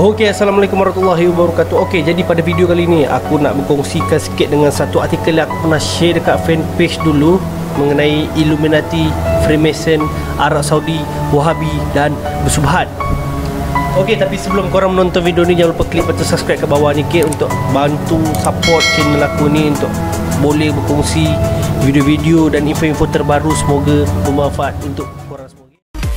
Okey, Assalamualaikum warahmatullahi wabarakatuh. Okey, jadi pada video kali ini aku nak berkongsikan sikit dengan satu artikel yang aku pernah share dekat fanpage dulu mengenai Illuminati, Freemason, Arab Saudi, Wahabi dan bersubhat. Okey, tapi sebelum korang menonton video ni, jangan lupa klik button subscribe ke bawah ni untuk bantu support channel aku ni untuk boleh berkongsi video-video dan info-info terbaru. Semoga bermanfaat untuk korang semua.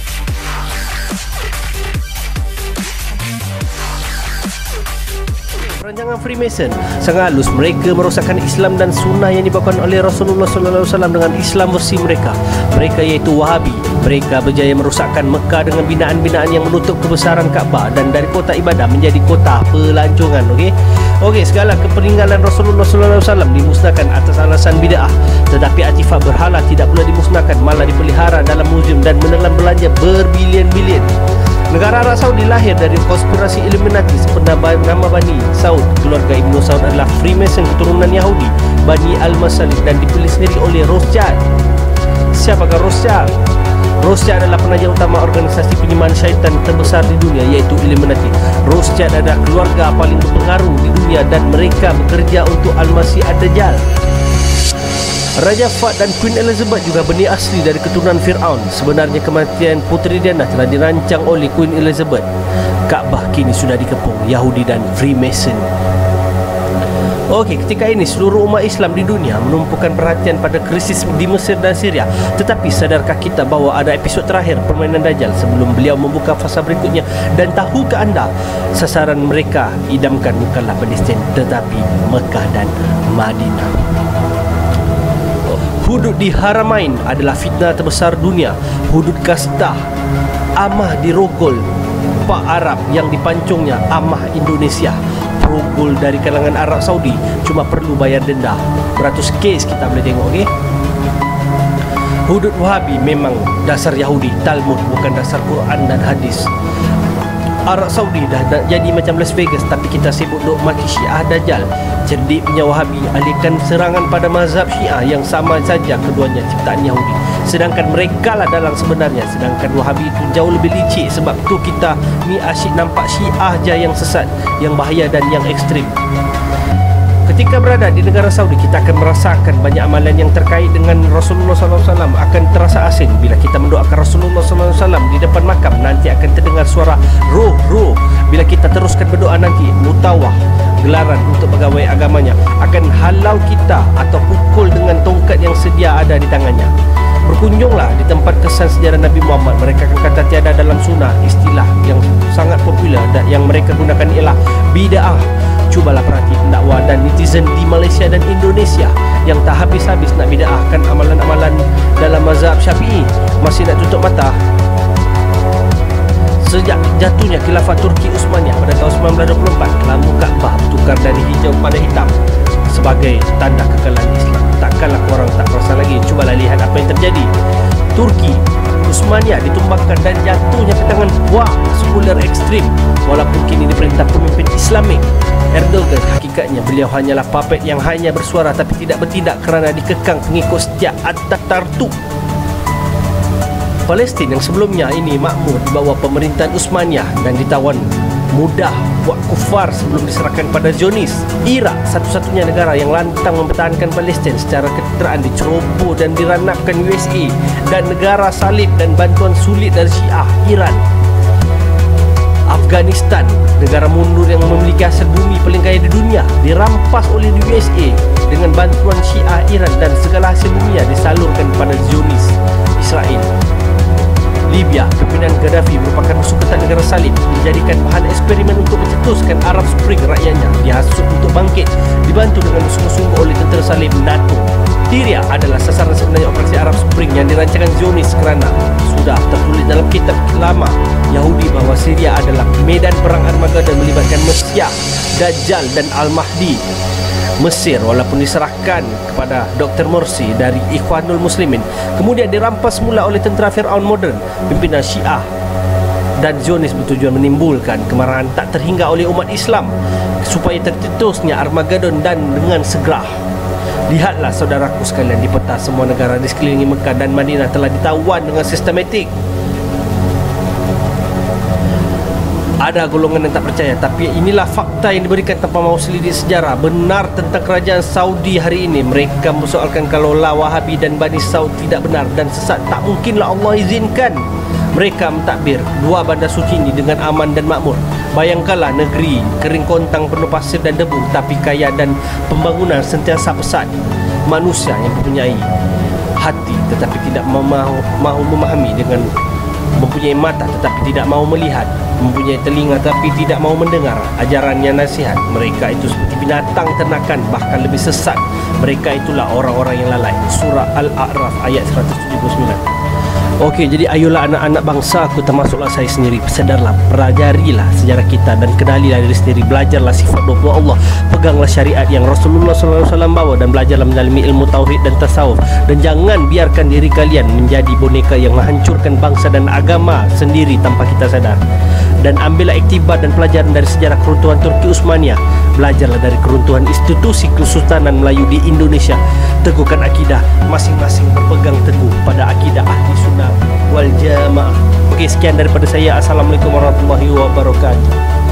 Perancangan Freemason sangat halus. Mereka merosakkan Islam dan sunnah yang dibawakan oleh Rasulullah SAW dengan Islam versi mereka. Mereka iaitu Wahabi. Mereka berjaya merosakkan Mekah dengan binaan-binaan yang menutup kebesaran Kaabah dan dari kota ibadah menjadi kota pelancongan. Okey, segala kepeninggalan Rasulullah SAW dimusnahkan atas alasan bid'ah. Tetapi artifak berhala tidak pula dimusnahkan, malah dipelihara dalam muzium dan menelan belanja berbilion-bilion. Negara Arab Saudi lahir dari konspirasi Illuminati. Sebenarnya nama Bani Saud, keluarga Ibnu Saud adalah Freemason keturunan Yahudi, Bani Al-Masalih, dan dipilih sendiri oleh Rothschild. Siapakah Rothschild? Rothschild adalah penaja utama organisasi penyembahan syaitan terbesar di dunia, iaitu Illuminati. Rothschild adalah keluarga paling berpengaruh di dunia dan mereka bekerja untuk Al-Masih Ad-Dajjal. Raja Fahd dan Queen Elizabeth juga benih asli dari keturunan Fir'aun. Sebenarnya kematian Puteri Diana telah dirancang oleh Queen Elizabeth. Kaabah kini sudah dikepung Yahudi dan Freemason. Okey, ketika ini seluruh umat Islam di dunia menumpukan perhatian pada krisis di Mesir dan Syria. Tetapi sadarkah kita bahawa ada episod terakhir permainan Dajjal sebelum beliau membuka fasa berikutnya? Dan tahukah anda sasaran mereka idamkan bukanlah Palestin tetapi Mekah dan Madinah. Hudud di Haramain adalah fitnah terbesar dunia. Hudud kastah amah di Rogol Pak Arab yang dipancungnya amah Indonesia. Rogol dari kalangan Arab Saudi cuma perlu bayar denda. Beratus kes kita boleh tengok. Hudud Wahabi memang dasar Yahudi, Talmud, bukan dasar Quran dan hadis. Arab Saudi dah jadi macam Las Vegas, tapi kita sibuk duk maki Syiah Dajjal. Cerdiknya Wahabi alihkan serangan pada mazhab Syiah yang sama saja keduanya ciptaan Yahudi. Sedangkan mereka lah dalang sebenarnya. Sedangkan Wahabi itu jauh lebih licik. Sebab tu kita ni asyik nampak Syiah je yang sesat, yang bahaya dan yang ekstrim. Ketika berada di negara Saudi, kita akan merasakan banyak amalan yang terkait dengan Rasulullah SAW akan terasa asing. Bila kita mendoakan Rasulullah SAW di depan makam, nanti akan terdengar suara ruh. Bila kita teruskan berdoa nanti, mutawah, gelaran untuk pegawai agamanya, akan halau kita atau pukul dengan tongkat yang sedia ada di tangannya. Berkunjunglah di tempat kesan sejarah Nabi Muhammad. Mereka akan kata tiada dalam sunnah. Istilah yang sangat popular dan yang mereka gunakan ialah bid'ah. Cubalah perhati pendakwa dan netizen di Malaysia dan Indonesia yang tak habis-habis nak bid'ahkan amalan-amalan dalam mazhab Syafi'i. Masih nak tutup mata? Sejak jatuhnya khilafah Turki Utsmaniyah pada tahun 1924, lampu Kaabah bertukar dari hijau pada hitam sebagai tanda kekalahan Islam. Takkanlah korang tak perasan lagi. Cubalah lihat apa yang terjadi. Turki Utsmaniyah ditumbangkan dan jatuhnya ke tangan buah sekuler ekstrim. Walaupun kini diperintah pemimpin Islamik Erdogan, hakikatnya beliau hanyalah puppet yang hanya bersuara tapi tidak bertindak kerana dikekang pengikut setia Atatürk. Palestin yang sebelumnya ini makmur di bawah pemerintahan Utsmaniyah dan ditawan mudah buat kufar sebelum diserahkan pada Zionis. Iraq satu-satunya negara yang lantang mempertahankan Palestin secara keteraan diceroboh dan diranapkan USA dan negara salib dan bantuan sulit dari Syiah Iran. Afghanistan, negara mundur yang memiliki hasil bumi paling kaya di dunia, dirampas oleh USA dengan bantuan Syiah Iran dan segala hasil bumi disalurkan kepada Zionis Israel. Libya, pimpinan Gaddafi merupakan musuh ketat negara salib, menjadikan bahan eksperimen untuk mencetuskan Arab Spring rakyatnya, dihasut untuk bangkit, dibantu dengan sungguh-sungguh oleh tentera salib NATO. Syria adalah sasaran sebenarnya operasi Arab Spring yang dirancangkan Zionis kerana sudah tertulis dalam kitab lama Yahudi bahawa Syria adalah medan perang Armageddon melibatkan Mesiah, Dajjal dan Al-Mahdi. Mesir walaupun diserahkan kepada Dr. Morsi dari Ikhwanul Muslimin, kemudian dirampas semula oleh tentera Fir'aun moden, pimpinan Syiah dan Zionis bertujuan menimbulkan kemarahan tak terhingga oleh umat Islam supaya tercetusnya Armageddon dan dengan segera. Lihatlah saudaraku sekalian, di peta semua negara di sekeliling Mekah dan Madinah telah ditawan dengan sistematik. Ada golongan yang tak percaya, tapi inilah fakta yang diberikan tanpa mahu selidik sejarah. Benar tentang kerajaan Saudi hari ini. Mereka mempersoalkan kalaulah Wahabi dan Bani Saud tidak benar dan sesat, tak mungkinlah Allah izinkan mereka mentadbir dua bandar suci ini dengan aman dan makmur. Bayangkanlah negeri kering kontang penuh pasir dan debu, tapi kaya dan pembangunan sentiasa pesat. Manusia yang mempunyai hati tetapi tidak mahu memahami, dengan mempunyai mata tetapi tidak mahu melihat, mempunyai telinga tetapi tidak mahu mendengar ajarannya nasihat. Mereka itu seperti binatang ternakan, bahkan lebih sesat. Mereka itulah orang-orang yang lalai. Surah Al-A'raf ayat 179. Okey, jadi ayolah anak-anak bangsa aku, termasuklah saya sendiri, sedarlah, pelajarilah sejarah kita dan kenalilah diri sendiri. Belajarlah sifat 20 Allah, peganglah syariat yang Rasulullah SAW bawa, dan belajarlah mendalami ilmu tauhid dan tasawuf. Dan jangan biarkan diri kalian menjadi boneka yang menghancurkan bangsa dan agama sendiri tanpa kita sadar. Dan ambillah iktibar dan pelajaran dari sejarah keruntuhan Turki Utsmaniyah. Belajarlah dari keruntuhan institusi Kesultanan Melayu di Indonesia. Teguhkan akidah, masing-masing berpegang teguh pada akidah ahli sunnah wal jamaah. Okey, sekian daripada saya. Assalamualaikum warahmatullahi wabarakatuh.